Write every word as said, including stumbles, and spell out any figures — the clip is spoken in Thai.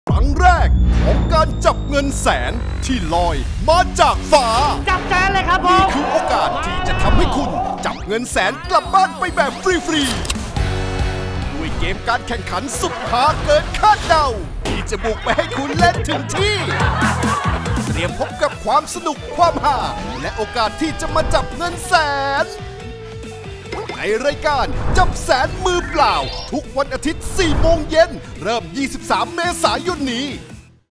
ครั้งแรกของการจับเงินแสนที่ลอยมาจากฟ้าจับแสนเลยครับผมนี่คือโอกาสที่จะทำให้คุณจับเงินแสนกลับบ้านไปแบบฟรีๆด้วยเกมการแข่งขันสุดหาเกินคาดเดาที่จะบุกไปให้คุณเล่นถึงที่เตรียมพบกับความสนุกความฮาและโอกาสที่จะมาจับเงินแสนในรายการจับแสนมือเปล่าทุกวันอาทิตย์สี่โมงเย็นเริ่มยี่สิบสามเมษายนนี้